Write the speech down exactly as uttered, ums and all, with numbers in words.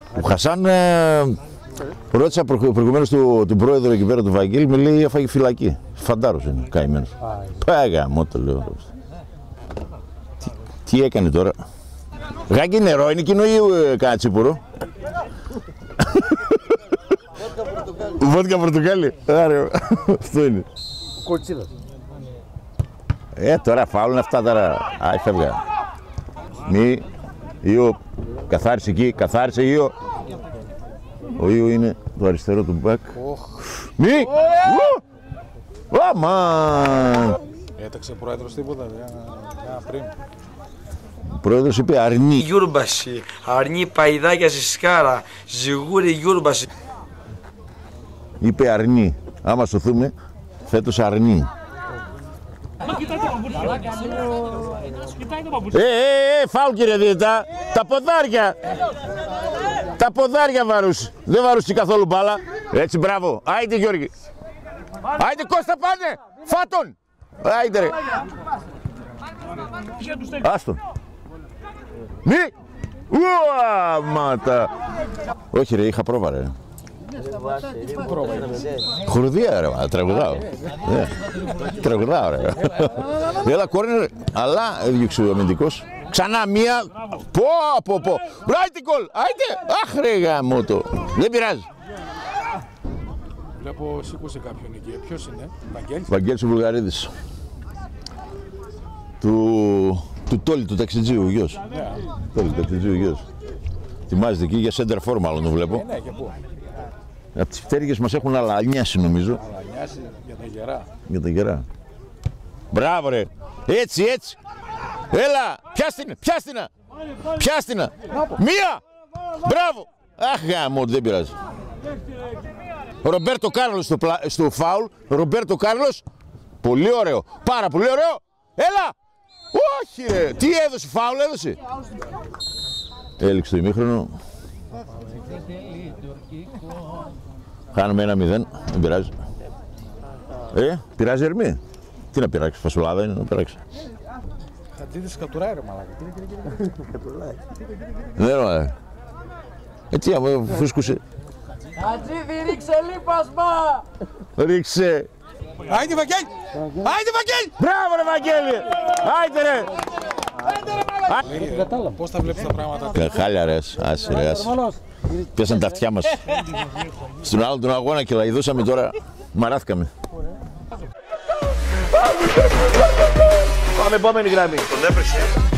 Ο Χασάν ε, ρώτησα προηγουμένως του, του πρόεδρο εκεί πέρα του Βαγγέλη, με λέει έφαγε φυλακή. Φαντάρος είναι, καημένος. Πάγα, μου το λέω. Τι, τι έκανε τώρα. Γάκι νερό είναι κοινό ή ε, κάνα τσίπουρο. Βότκα πορτοκάλι. Άρα, αυτό είναι. Κορτσίδας. Ε, τώρα φάουλουν αυτά τώρα. Α, φεύγα. Μη, Ιω, καθάρισε εκεί, καθάρισε Ιω. Ο Ιω είναι το αριστερό του μπακ. Μη! Αμάν! Έταξε ο πρόεδρος τίποτα, για πριν. Ο πρόεδρος είπε αρνή. Γιούρμπαση, αρνή παϊδάκια στη σκάρα, ζυγούρι γιούρμπαση. Είπε αρνή. Άμα σωθούμε, φέτος αρνή. Ε, ε, ε, φάουλ κύριε Διετά. Τα ποδάρια. Τα ποδάρια βαρούς. Δεν βαρούσε καθόλου μπάλα. Έτσι, μπράβο. Άιντε Γιώργη. Άιντε Κώστα, πάνε. Φάτον. Άιντε ρε. Άστον. Μη. Ουα, μάτα. Όχι ρε, είχα πρόβα ρε. Χορδία ρε, τραγουδάω. Τραγουδάω ρε. Έλα κόρνερ, αλλά έδιωξε ο αμυντικός. Ξανά μία. Πω, πω, πω. Ράιτε κολ, άιτε. Αχ ρε γαμώτο. Δεν πειράζει. Βλέπω σήκωσε κάποιον εκεί. Ποιος είναι, Βαγγέλης. Βαγγέλης ο Βουλγαρίδης. Του, του Τόλι, του ταξιτζίου, ο γιος. Τόλι, του ταξιτζίου, ο γιος. Ετοιμάζεται εκεί για center for μάλλον το βλέπω. Ναι, και πού. Από τις πτέρυγες μας έχουν αλανιάσει νομίζω. Αλανιάσει για τα γερά. Για τα γερά. Μπράβο ρε. Έτσι, έτσι. Έλα, πιάστηνα, πιάστηνα. Πιάστηνα. Μία. Μπράβο. Αχ, γάμο, δεν πειράζει. Ο Ρομπέρτο Κάρλος στο, πλα... στο φάουλ. Ρομπέρτο Κάρλος. Πολύ ωραίο. Πάρα πολύ ωραίο. Έλα. Όχι ρε. Τι έδωσε, φάουλ έδωσε. Έληξε το ημίχρονο. Χάνουμε ένα μηδέν, δεν πειράζει. Ε, πειράζει ερμή. Τι να πειράξει, φασουλάδα είναι να πειράξει. Χατζίδης κατουράει ρε μαλάκα. Κατουράει. Ναι ρε. Ε, τι άμα φούσκουσε. Χατζίδη ρίξε λίπασμα. Ρίξε. Άιντε Βαγγέλη. Άιντε Βαγγέλη. Μπράβο ρε Βαγγέλη. Άιντε ρε. Πώς τα βλέπεις τα πράγματα. Χάλια ρε, άσε ρε, άσε. Πιάσαν τα αυτιά μας. Στον άλλο τον αγώνα και λαϊδούσαμε τώρα, μαράθηκαμε. Πάμε επόμενη γραμμή. Τον έπρεξε.